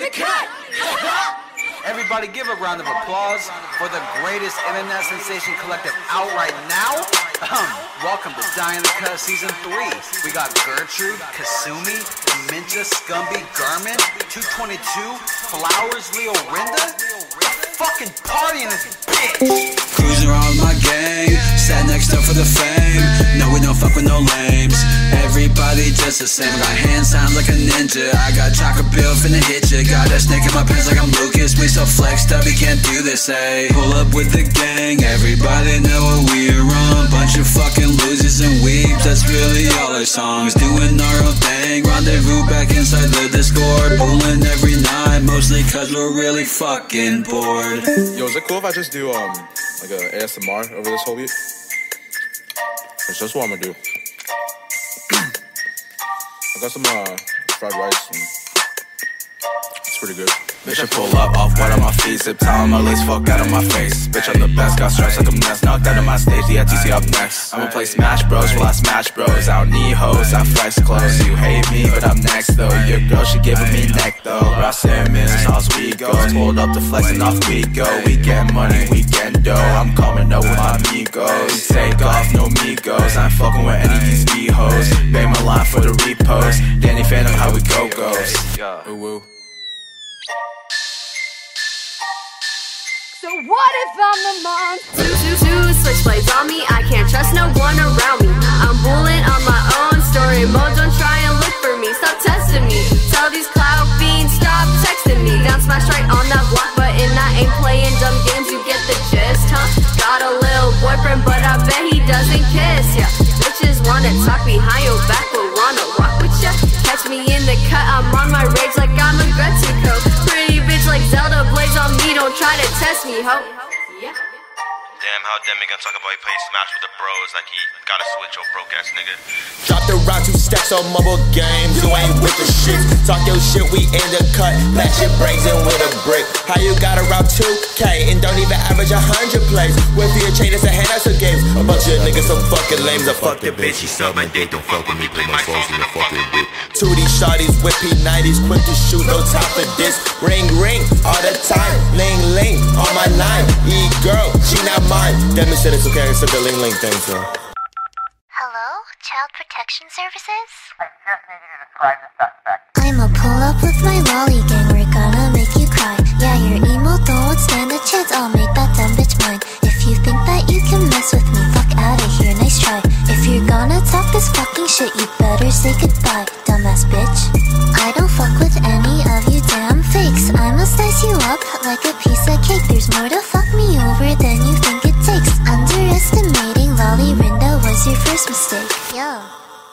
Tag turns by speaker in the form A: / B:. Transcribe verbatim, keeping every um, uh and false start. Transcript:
A: the cut!
B: Everybody give a round of applause for the greatest internet sensation collective out right now. Um, welcome to Die in the Cut Season three. We got Gertrude, Kasumi, Dementia, Scumby, Garmin, two twenty-two, Flowers, Leo, Rinda. Fucking party in this bitch!
C: Cruising around with my gang, sat next up for the fame. No, we don't fuck with no lames. Everybody just the same. Got hand signs like a ninja. I got chocolate bill finna hit ya. Got that snake in my pants like I'm Lucas. We so flexed up, you can't do this, eh? Pull up with the gang, everybody know what we're on. Bunch of fucking losers and weeps, that's really all our songs. Doing our own thing, rendezvous back inside the Discord. Pulling every night, mostly cause we're really fucking bored.
D: Yo, is it cool if I just do um like a A S M R over this whole beat? That's just what I'm gonna do. I got some uh, fried rice and it's pretty good.
E: Bitch, I pull up, off white on my feet, zip tie on my lace, fuck out of my face. Bitch, I'm the best, got stripes like a mess, knocked out of my stage, the F T C up next. I'ma play Smash Bros while I smash bros, I don't need hoes, I flex clothes. You hate me, but I'm next though, your girl, she giving me neck though. Ross Simmons, sauce we go, pulled up the flex and off we go. We get money, we get dough, I'm coming up with my amigos. Take off, no migos, I'm fucking with any of these B-hoes. Pay my line for the repost, Danny Phantom, how we go goes. Ooh, woo.
A: So what if I'm the mom?
F: Two, two, two switchblades on me, I can't trust no one around me. I'm bulling on my own, story mode, don't try and look for me. Stop testing me, tell these cloud fiends stop texting me. Down smash right on that block button, I ain't playing dumb games, you get the gist, huh? Got a little boyfriend, but I bet he doesn't kiss, yeah. Bitches wanna talk behind your back, but wanna walk with ya. Catch me in the cut, I'm on my rage like I'm a Gretzko. Pretty bitch like Zelda, blaze on me, don't try to test me, ho. Yeah.
G: Damn, how Demi gonna talk about he plays Smash with the bros like he got a switch, your broke ass nigga.
H: Drop the round, two stacks on mobile games. You ain't with the shit. Talk your shit, we in the cut. Match your brains in with a brick. How you got around two K and don't even average a hundred plays? With your chain, it's a hand out some games. A bunch of niggas so fucking lame. I fuck the bitch, she suck my dick. Don't fuck with me, play my songs in the fucking whip. Two of these shawties with P nineties, quick to shoot, no time for this. Ring ring all the time, ling ling on my line. E girl, she not mine. Demi said it's okay, except the ling ling thing, so.
I: Hello, Child Protection Services?
J: I just need you to describe the suspect.
I: I'ma pull up with my lolly gang, we're gonna make you cry. Yeah, your emo don't stand a chance, I'll make that dumb bitch mine. If you think that you can mess with me, fuck outta here, nice try. If you're gonna talk this fucking shit, you better say goodbye, dumbass bitch. I don't fuck with any of you damn fakes. I'ma slice you up like a piece of cake. There's more to fuck me over than you think it takes. Underestimating Lolly Rinda was your first mistake. Yo.